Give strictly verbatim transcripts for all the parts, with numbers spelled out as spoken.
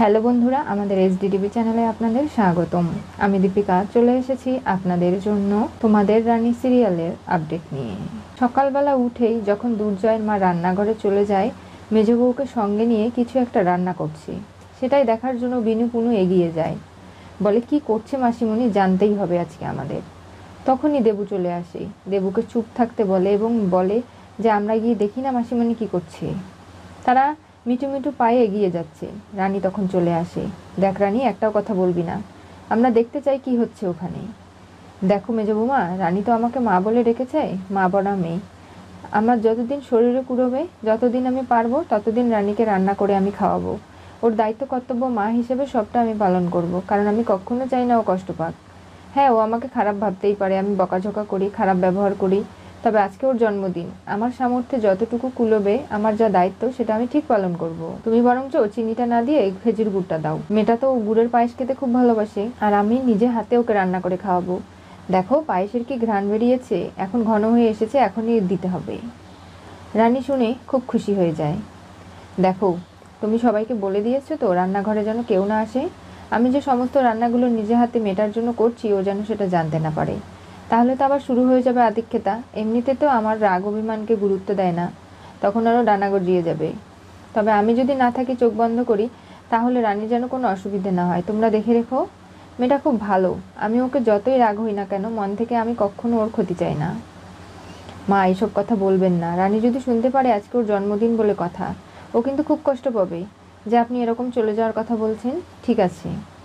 Hello বন্ধুরা, আমাদের SDTV চ্যানেলে আপনাদের স্বাগতম। আমি দীপিকা চলে এসেছি আপনাদের জন্য তোমাদের রানী সিরিয়ালের আপডেট নিয়ে। সকালবেলা উঠেই যখন দুর্জয়ের মা রান্নাঘরে চলে যায় মেজ বউকে সঙ্গে নিয়ে কিছু একটা রান্না করছি, সেটাই দেখার জন্য বিনু পুনু এগিয়ে যায়। বলে, কি করছে মাসিমণি, জানতেই হবে আজকে আমাদের। তখনই দেবু চলে আসে, দেবুকে চুপ থাকতে বলে এবং বলে যে আমরা গিয়ে দেখি না মাসিমণি কি করছে। তারা মিটু মিটু পায়ে এগিয়ে যাচ্ছে। রানী তখন চলে আসে। দেখ রানী, একটাও কথা বলবি না, আমরা দেখতে চাই কি হচ্ছে ওখানে। দেখো মেজ বৌমা, রানী তো আমাকে মা বলে রেখেছে, মা বড়া মেয়ে। আমার যতদিন শরীরে কুড়োবে, যতদিন আমি পারবো ততদিন রানীকে রান্না করে আমি খাওয়াবো। ওর দায়িত্ব কর্তব্য মা হিসেবে সবটা আমি পালন করব, কারণ আমি কখনো চাই না ও কষ্ট পাক। হ্যাঁ, ও আমাকে খারাপ ভাবতেই পারে, আমি বকাঝকা করি, খারাপ ব্যবহার করি, তবে আজকে ওর জন্মদিন, আমার সামর্থ্যে যতটুকু কুলোবে, আমার যা দায়িত্ব সেটা আমি ঠিক পালন করব। তুমি বরঞ্চ চিনিটা না দিয়ে খেজুর গুড়টা দাও। মেয়েটা তো গুড়ের পায়েস খেতে খুব ভালোবাসে, আর আমি নিজে হাতে ওকে রান্না করে খাওয়াবো। দেখো পায়েসের কি ঘ্রাণ বেরিয়েছে, এখন ঘন হয়ে এসেছে, এখনই দিতে হবে। রানী শুনে খুব খুশি হয়ে যায়। দেখো, তুমি সবাইকে বলে দিয়েছো তো রান্নাঘরে যেন কেউ না আসে। আমি যে সমস্ত রান্নাগুলো নিজে হাতে মেটার জন্য করছি, ও যেন সেটা জানতে না পারে, তাহলে তো আবার শুরু হয়ে যাবে আদিক্ষেতা। এমনিতে তো আমার রাগ অভিমানকে গুরুত্ব দেয় না, তখন আরও ডানা গজিয়ে যাবে। তবে আমি যদি না থাকি, চোখ বন্ধ করি, তাহলে রানী যেন কোনো অসুবিধে না হয়, তোমরা দেখে রেখো। মেয়েটা খুব ভালো, আমি ওকে যতই রাগ হই না কেন, মন থেকে আমি কখনো ওর ক্ষতি চাই না। মা, এইসব কথা বলবেন না, রানী যদি শুনতে পারে আজকে ওর জন্মদিন বলে কথা, ও কিন্তু খুব কষ্ট পাবে যে আপনি এরকম চলে যাওয়ার কথা বলছেন। ঠিক আছে।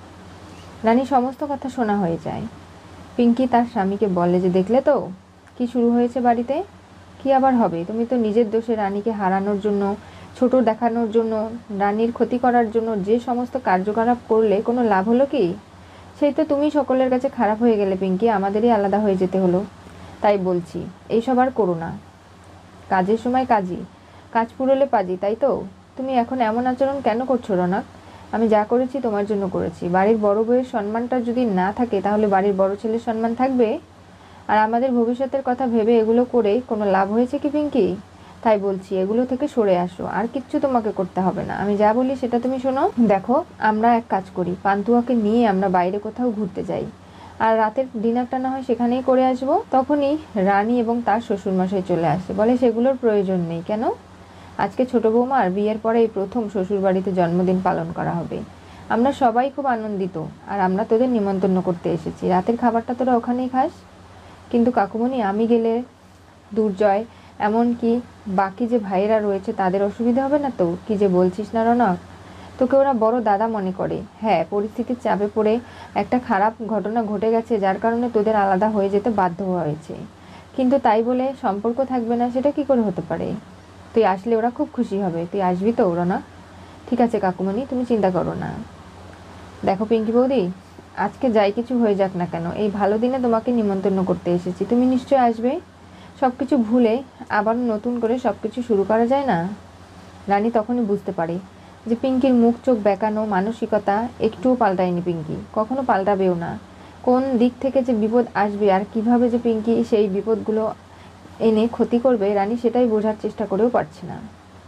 রানী সমস্ত কথা শোনা হয়ে যায়। পিঙ্কি তার স্বামীকে বলে যে দেখলে তো কি শুরু হয়েছে বাড়িতে, কি আবার হবে, তুমি তো নিজের দোষে রানীকে হারানোর জন্য, ছোট দেখানোর জন্য, রানীর ক্ষতি করার জন্য যে সমস্ত কার্যকলাপ করলে কোনো লাভ হলো কি? সেই তো তুমি সকলের কাছে খারাপ হয়ে গেলে পিঙ্কি, আমাদেরই আলাদা হয়ে যেতে হলো। তাই বলছি, এইসব আর করো না। কাজের সময় কাজই, কাজ পুরোলে পাজি, তাই তো? তুমি এখন এমন আচরণ কেন করছো রনক? আমি যা করেছি তোমার জন্য করেছি। বাড়ির বড় বউয়ের সম্মানটা যদি না থাকে, তাহলে বাড়ির বড় ছেলের সম্মান থাকবে? আর আমাদের ভবিষ্যতের কথা ভেবে এগুলো করে কোনো লাভ হয়েছে কি পিঙ্কি? তাই বলছি, এগুলো থেকে সরে আসো, আর কিচ্ছু তোমাকে করতে হবে না, আমি যা বলি সেটা তুমি শোনো। দেখো, আমরা এক কাজ করি, পান্তুয়াকে নিয়ে আমরা বাইরে কোথাও ঘুরতে যাই, আর রাতের ডিনারটা না হয় সেখানেই করে আসবো। তখনই রানী এবং তার শ্বশুরমশাই চলে আসে। বলে, সেগুলোর প্রয়োজন নেই। কেন? আজকে ছোট বৌমার বিয়ের পরে এই প্রথম শ্বশুরবাড়িতে জন্মদিন পালন করা হবে। আমরা সবাই খুব আনন্দিত, আর আমরা তোদের নিমন্ত্রণ করতে এসেছি, রাতের খাবারটা তোরা ওখানেই খাস। কিন্তু কাকুমণি, আমি গেলে দুর্জয়, এমনকি বাকি যে ভাইয়েরা রয়েছে তাদের অসুবিধা হবে না তো? কি যে বলছিস না রনক, তোকে ওরা বড় দাদা মনে করে। হ্যাঁ, পরিস্থিতির চাপে পড়ে একটা খারাপ ঘটনা ঘটে গেছে, যার কারণে তোদের আলাদা হয়ে যেতে বাধ্য হয়েছে, কিন্তু তাই বলে সম্পর্ক থাকবে না, সেটা কি করে হতে পারে? তুই আসলে ওরা খুব খুশি হবে, তুই আসবি তো রনক? ঠিক আছে কাকুমণি, তুমি চিন্তা করো না। দেখো পিঙ্কি বৌদি, আজকে যাই কিছু হয়ে যাক না কেন, এই ভালো দিনে তোমাকে নিমন্ত্রণ করতে এসেছি, তুমি নিশ্চয় আসবে। সব কিছু ভুলে আবার নতুন করে সব কিছু শুরু করা যায় না? রানী তখনই বুঝতে পারে যে পিঙ্কির মুখ চোখ বেঁকানো মানসিকতা একটুও পাল্টায়নি, পিঙ্কি কখনো পাল্টাবেও না। কোন দিক থেকে যে বিপদ আসবে আর কিভাবে যে পিঙ্কি সেই বিপদগুলো এনে ক্ষতি করবে, রানী সেটাই বোঝার চেষ্টা করেও পারছে না।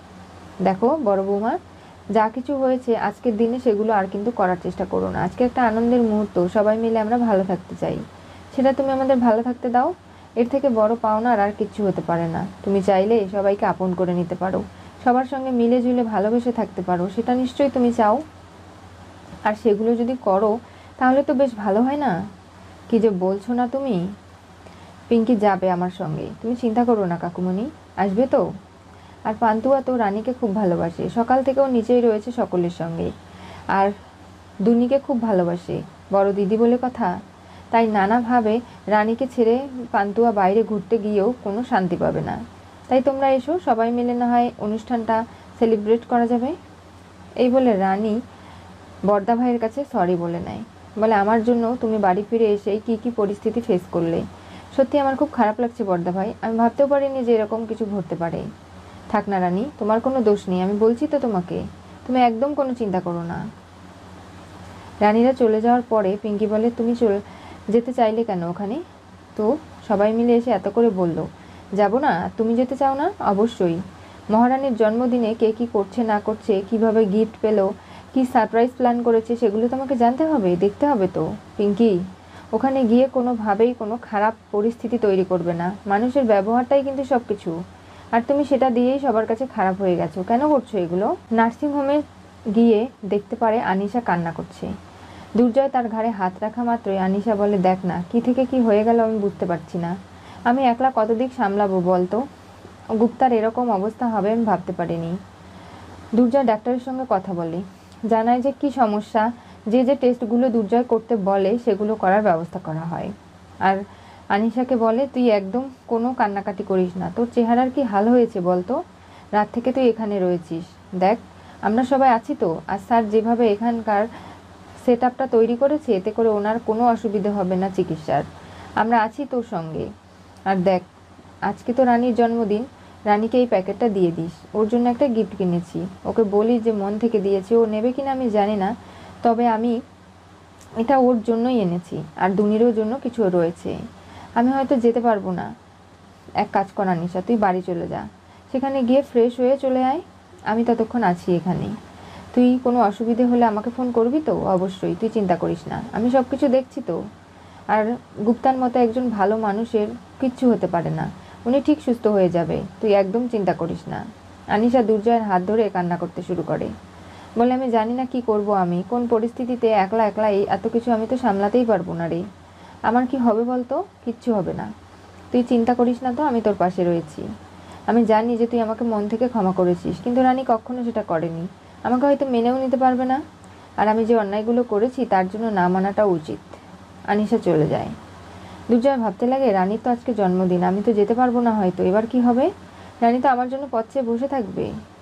দেখো বড় বৌমা, যা কিছু হয়েছে আজকের দিনে সেগুলো আর কিন্তু করার চেষ্টা করো না। আজকে একটা আনন্দের মুহূর্ত, সবাই মিলে আমরা ভালো থাকতে চাই, সেটা তুমি আমাদের ভালো থাকতে দাও। এর থেকে বড় পাওনা আর কিচ্ছু হতে পারে না। তুমি চাইলে সবাইকে আপন করে নিতে পারো, সবার সঙ্গে মিলে ঝুলে ভালোবেসে থাকতে পারো, সেটা নিশ্চয়ই তুমি চাও। আর সেগুলো যদি করো তাহলে তো বেশ ভালো হয় না? কি যে বলছো না তুমি। পিঙ্কি যাবে আমার সঙ্গে, তুমি চিন্তা করো না কাকুমণি, আসবে তো। আর পান্তুয়া তো রানীকে খুব ভালোবাসে, সকাল থেকেও নিচেই রয়েছে সকলের সঙ্গে, আর দুনিকে খুব ভালোবাসে, বড় দিদি বলে কথা। তাই নানাভাবে রানীকে ছেড়ে পান্তুয়া বাইরে ঘুরতে গিয়েও কোনো শান্তি পাবে না। তাই তোমরা এসো, সবাই মিলে না হয় অনুষ্ঠানটা সেলিব্রেট করা যাবে। এই বলে রানী বড়দা ভাইয়ের কাছে সরি বলে নেয়। বলে, আমার জন্য তুমি বাড়ি ফিরে এসেই কী কী পরিস্থিতি ফেস করলে, সত্যি আমার খুব খারাপ লাগছে বড়দা ভাই, আমি ভাবতেও পারিনি যে এরকম কিছু ঘটতে পারে। থাক না রানী, তোমার কোনো দোষ নেই, আমি বলছি তো তোমাকে, তুমি একদম কোনো চিন্তা করো না। রানীরা চলে যাওয়ার পরে পিঙ্কি বলে, তুমি চল যেতে চাইলে কেন ওখানে? তো সবাই মিলে এসে এত করে বলল, যাব না? তুমি যেতে চাও না? অবশ্যই। মহারানীর জন্মদিনে কে কী করছে না করছে, কিভাবে গিফট পেলো, কি সারপ্রাইজ প্ল্যান করেছে সেগুলো তোমাকে জানতে হবে, দেখতে হবে তো। পিঙ্কি, ওখানে গিয়ে কোনোভাবেই কোনো খারাপ পরিস্থিতি তৈরি করবে না। মানুষের ব্যবহারটাই কিন্তু সব কিছু, আর তুমি সেটা দিয়েই সবার কাছে খারাপ হয়ে গেছো। কেন করছো এগুলো? নার্সিংহোমে গিয়ে দেখতে পারে আনিশা কান্না করছে। দুর্জয় তার ঘাড়ে হাত রাখা মাত্রই আনিশা বলে, দেখ না, কি থেকে কি হয়ে গেল আমি বুঝতে পারছি না। আমি একলা কত দিক সামলাবো বলতো? গুপ্তার এরকম অবস্থা হবে আমি ভাবতে পারিনি। দুর্জয় ডাক্তারের সঙ্গে কথা বলে, জানায় যে কি সমস্যা, যে যে টেস্টগুলো দুর্জয় করতে বলে সেগুলো করার ব্যবস্থা করা হয়। আর আনিশাকে বলে, তুই একদম কোনো কান্নাকাটি করিস না। তোর চেহারার কি হাল হয়েছে বলতো? রাত থেকে তুই এখানে রয়েছিস। দেখ, আমরা সবাই আছি তো। আর স্যার যেভাবে এখানকার সেট আপটা তৈরি করেছে, এতে করে ওনার কোনো অসুবিধে হবে না চিকিৎসার। আমরা আছি তোর সঙ্গে। আর দেখ, আজকে তো রানীর জন্মদিন, রানীকে এই প্যাকেটটা দিয়ে দিস। ওর জন্য একটা গিফট কিনেছি। ওকে বলি যে মন থেকে দিয়েছি। ও নেবে কিনা আমি জানি না, তবে আমি এটা ওর জন্যই এনেছি। আর দুনিরও জন্য কিছু রয়েছে। আমি হয়তো যেতে পারবো না। এক কাজ কর আনিশা, তুই বাড়ি চলে যা, সেখানে গিয়ে ফ্রেশ হয়ে চলে আয়। আমি ততক্ষণ আছি এখানে। তুই কোনো অসুবিধে হলে আমাকে ফোন করবি তো? অবশ্যই, তুই চিন্তা করিস না, আমি সব কিছু দেখছি তো। আর গুপ্তার মতো একজন ভালো মানুষের কিচ্ছু হতে পারে না, উনি ঠিক সুস্থ হয়ে যাবে, তুই একদম চিন্তা করিস না। আনিশা দুর্জয়ের হাত ধরে কান্না করতে শুরু করে, বলে, আমি জানি না কি করব, আমি কোন পরিস্থিতিতে একলা একলা এই এত কিছু আমি তো সামলাতেই পারবো না রে। আমার কি হবে বলতো? কিচ্ছু হবে না, তুই চিন্তা করিস না তো, আমি তোর পাশে রয়েছি। আমি জানি যে তুই আমাকে মন থেকে ক্ষমা করেছিস, কিন্তু রানী কখনো সেটা করেনি। আমাকে হয়তো মেনেও নিতে পারবে না, আর আমি যে অন্যায়গুলো করেছি তার জন্য না মানাটাও উচিত। আনিশা চলে যায়। দুর্জয় ভাবতে লাগে, রানীর তো আজকে জন্মদিন, আমি তো যেতে পারবো না হয়তো। এবার কি হবে? রানী তো আমার জন্য পথ চেয়ে বসে থাকবে।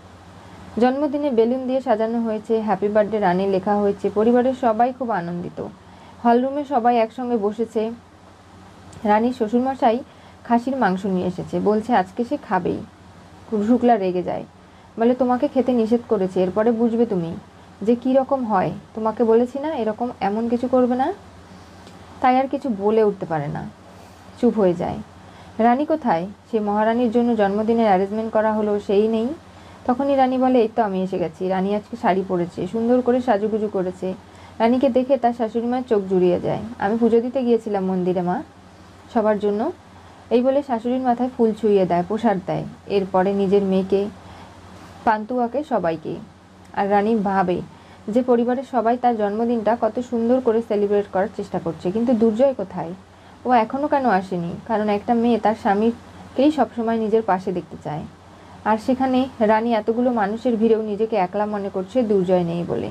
জন্মদিনে বেলুন দিয়ে সাজানো হয়েছে, হ্যাপি বার্থডে রানী লেখা হয়েছে। পরিবারের সবাই খুব আনন্দিত। হলরুমে সবাই একসঙ্গে বসেছে। রানীর শ্বশুরমশাই খাসির মাংস নিয়ে এসেছে, বলছে আজকে সে খাবেই। শুক্লা রেগে যায়, বলে, তোমাকে খেতে নিষেধ করেছে, এরপরে বুঝবে তুমি যে কি রকম হয়। তোমাকে বলেছি না এরকম এমন কিছু করবে না। তাই আর কিছু বলে উঠতে পারে না, চুপ হয়ে যায়। রানী কোথায়? সে মহারানীর জন্য জন্মদিনের অ্যারেঞ্জমেন্ট করা হলো, সেই নেই। তখনই রানী বলে, এই তো আমি এসে গেছি। রানী আজকে শাড়ি পরেছে, সুন্দর করে সাজুগুজু করেছে। রানীকে দেখে তার শাশুড়ি মায়ের চোখ জুড়িয়ে যায়। আমি পুজো দিতে গিয়েছিলাম মন্দিরে মা, সবার জন্য। এই বলে শাশুড়ির মাথায় ফুল ছুঁয়ে দেয়, প্রসাদ দেয়। এরপরে নিজের মেয়েকে, পান্তুয়াকে, সবাইকে। আর রানী ভাবে যে পরিবারের সবাই তার জন্মদিনটা কত সুন্দর করে সেলিব্রেট করার চেষ্টা করছে, কিন্তু দুর্জয় কোথায়? ও এখনও কেন আসেনি? কারণ একটা মেয়ে তার স্বামীকেই সবসময় নিজের পাশে দেখতে চায়, আর সেখানে রানী এতগুলো মানুষের ভিড়েও নিজেকে একলা মনে করছে দুর্জয় নেই বলে।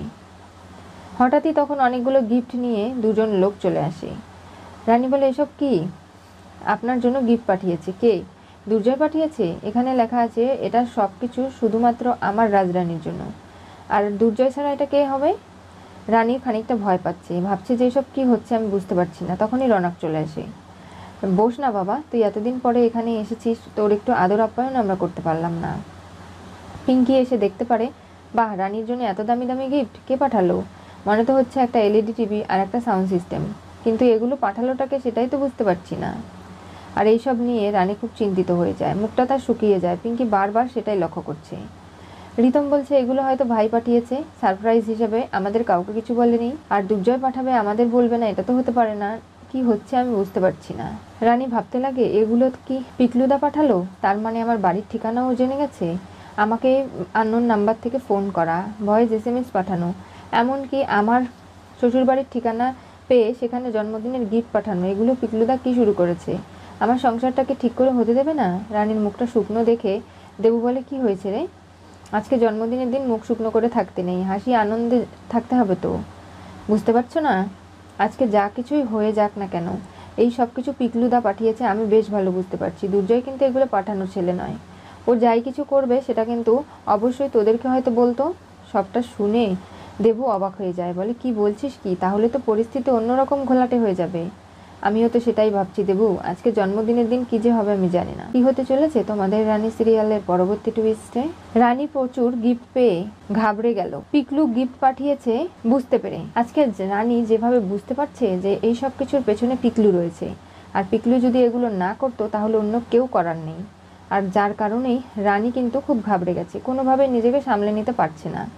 হঠাৎই তখন অনেকগুলো গিফট নিয়ে দুজন লোক চলে আসে। রানী বলে, এসব কি? আপনার জন্য গিফট পাঠিয়েছে। কে? দুর্জয় পাঠিয়েছে। এখানে লেখা আছে এটা সব কিছু শুধুমাত্র আমার রাজরানীর জন্য। আর দুর্জয় ছাড়া এটা কে হবে? রানী খানিকটা ভয় পাচ্ছে, ভাবছে যে এসব কী হচ্ছে আমি বুঝতে পারছি না। তখনই রনক চলে আসে। বস না বাবা, তুই এতদিন পরে এখানে এসেছিস, তোর একটু আদর আপ্যায়ন আমরা করতে পারলাম না। পিঙ্কি এসে দেখতে পারে, বাহ, রানীর জন্য এত দামি দামি গিফট কে পাঠালো? মনে তো হচ্ছে একটা এলইডি টিভি আর একটা সাউন্ড সিস্টেম, কিন্তু এগুলো পাঠালোটাকে সেটাই তো বুঝতে পারছি না। আর এইসব নিয়ে রানী খুব চিন্তিত হয়ে যায়, মুখটা তার শুকিয়ে যায়। পিঙ্কি বারবার সেটাই লক্ষ্য করছে। রিতম বলছে, এগুলো হয়তো ভাই পাঠিয়েছে সারপ্রাইজ হিসেবে, আমাদের কাউকে কিছু বলেনি। আর দুর্জয় পাঠাবে, আমাদের বলবে না, এটা তো হতে পারে না। কি হচ্ছে আমি বুঝতে পারছি না। রানী ভাবতে লাগে, এগুলো কি পিকলুদা পাঠালো? তার মানে আমার বাড়ির ঠিকানাও জেনে গেছে, আমাকে আননোন নাম্বার থেকে ফোন করা, ভয়েস এস এম এস পাঠানো, এমনকি আমার শ্বশুরবাড়ির ঠিকানা পেয়ে সেখানে জন্মদিনের গিফট পাঠানো। এগুলো পিকলুদা কি শুরু করেছে? আমার সংসারটাকে ঠিক করে হতে দেবে না? রানীর মুখটা শুকনো দেখে দেবু বলে, কি হয়েছে রে? আজকে জন্মদিনের দিন মুখ শুকনো করে থাকতে নেই, হাসি আনন্দে থাকতে হবে তো। বুঝতে পারছো না? আজকে যা কিছুই হয়ে যাক না কেন, এই সব কিছু পিকলুদা পাঠিয়েছে, আমি বেশ ভালো বুঝতে পারছি। দুর্জয় কিন্তু এগুলো পাঠানোর ছেলে নয়। ও যাই কিছু করবে সেটা কিন্তু অবশ্যই তোদেরকে হয়তো বলতো। সবটা শুনে দেবু অবাক হয়ে যায়, বলে, কি বলছিস কি? তাহলে তো পরিস্থিতি অন্যরকম ঘোলাটে হয়ে যাবে। আমিও তো সেটাই ভাবছি দেবু, আজকে জন্মদিনের দিন কি যে হবে আমি জানি না। কি হতে চলেছে তোমাদের রানী সিরিয়ালের পরবর্তী টুইস্টে? রানী প্রচুর গিফট পেয়ে ঘাবড়ে গেল। পিকলু গিফট পাঠিয়েছে বুঝতে পেরে। আজকে রানী যেভাবে বুঝতে পারছে যে এই সব কিছুর পেছনে পিকলু রয়েছে, আর পিকলু যদি এগুলো না করতো তাহলে অন্য কেউ করার নেই। আর যার কারণেই রানী কিন্তু খুব ঘাবড়ে গেছে, কোনোভাবে নিজেকে সামলে নিতে পারছে না।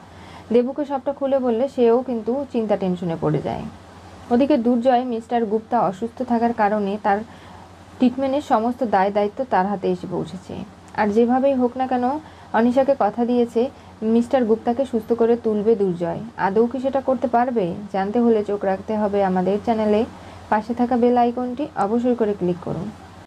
দেবুকে সবটা খুলে বললে সেও কিন্তু চিন্তা টেনশনে পড়ে যায়। ওদিকে দুর্জয় মিস্টার গুপ্তা অসুস্থ থাকার কারণে তার ট্রিটমেন্টের সমস্ত দায় দায়িত্ব তার হাতে এসে পৌঁছেছে। আর যেভাবেই হোক না কেন অনিশাকে কথা দিয়েছে মিস্টার গুপ্তাকে সুস্থ করে তুলবে দুর্জয়। আদৌ কি সেটা করতে পারবে? জানতে হলে চোখ রাখতে হবে আমাদের চ্যানেলে। পাশে থাকা বেল আইকনটি অবশ্যই করে ক্লিক করুন।